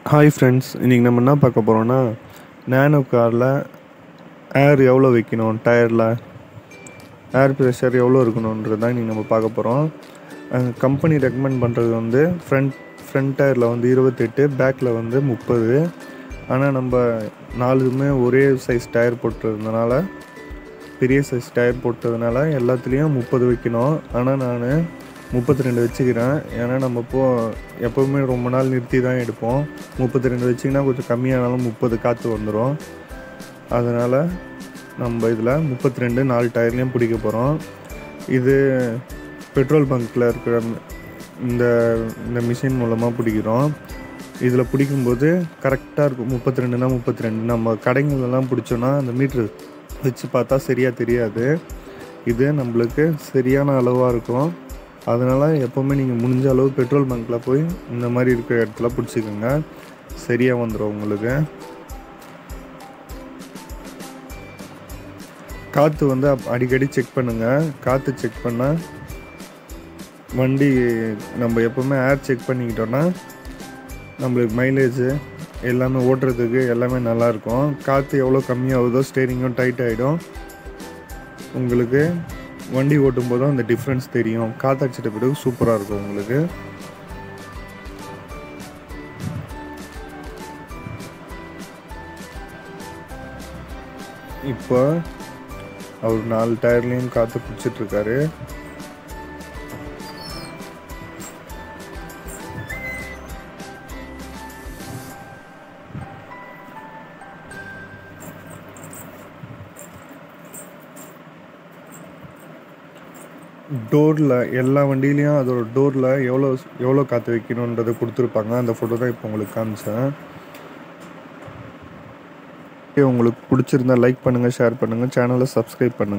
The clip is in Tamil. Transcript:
ஹாய் ஃப்ரெண்ட்ஸ், இன்றைக்கி நம்ம என்ன பார்க்க போகிறோன்னா நேனோ காரில் ஏர் எவ்வளோ வைக்கணும், டயரில் ஏர் ப்ரெஷர் எவ்வளோ இருக்கணுன்றது தான் இன்றைக்கி நம்ம பார்க்க போகிறோம். கம்பெனி ரெக்கமெண்ட் பண்ணுறது வந்து ஃப்ரண்ட் டயரில் வந்து 28, பேக்கில் வந்து 30. ஆனால் நம்ம நாலுமே ஒரே சைஸ் டயர் போட்டுறதுனால, பெரிய சைஸ் டயர் போட்டதுனால எல்லாத்துலேயும் 30 வைக்கணும். ஆனால் நான் 32 வச்சுக்கிறேன். ஏன்னா நம்ம எப்போவுமே ரொம்ப நாள் நிறுத்தி தான் எடுப்போம். 32 வச்சிங்கன்னா கொஞ்சம் கம்மியானாலும் 30 காற்று வந்துடும். அதனால் நம்ம இதில் 32 4 டயர்லேயும் பிடிக்க போகிறோம். இது பெட்ரோல் பங்க்கில் இருக்கிற இந்த மிஷின் மூலமாக பிடிக்கிறோம். இதில் பிடிக்கும்போது கரெக்டாக இருக்கும். 32னா 32. நம்ம கடைங்களெல்லாம் பிடிச்சோன்னா அந்த மீட்ரு வச்சு பார்த்தா சரியாக தெரியாது. இது நம்மளுக்கு சரியான அளவாக இருக்கும். அதனால் எப்போவுமே நீங்கள் முடிஞ்ச அளவு பெட்ரோல் பங்க்கில் போய் இந்த மாதிரி இருக்கிற இடத்துல பிடிச்சிக்கோங்க, சரியாக வந்துடும் உங்களுக்கு. காற்று வந்து அடிக்கடி செக் பண்ணுங்கள். காற்று செக் பண்ணால் வண்டி நம்ம எப்போவுமே ஏர் செக் பண்ணிக்கிட்டோன்னா நம்மளுக்கு மைலேஜு எல்லாமே ஓட்டுறதுக்கு எல்லாமே நல்லாயிருக்கும். காற்று எவ்வளோ கம்மியாகுதோ ஸ்டேரிங்கும் டைட் ஆகிடும். உங்களுக்கு வண்டி ஓட்டும் போதும் அந்த டிஃப்ரென்ஸ் தெரியும். காற்றடிச்சிட்ட பிறகு சூப்பராக இருக்கும் உங்களுக்கு. இப்போ அவர் 4 டயர்லேயும் காற்று பிடிச்சிட்ருக்காரு. டோரில் எல்லா வண்டியிலையும் அதோட டோரில் எவ்வளோ காற்று வைக்கணுன்றதை கொடுத்துருப்பாங்க. அந்த ஃபோட்டோ தான் இப்போ உங்களுக்கு காமிச்சேன். உங்களுக்கு பிடிச்சிருந்தா லைக் பண்ணுங்கள், ஷேர் பண்ணுங்கள், சேனலை சப்ஸ்கிரைப் பண்ணுங்கள்.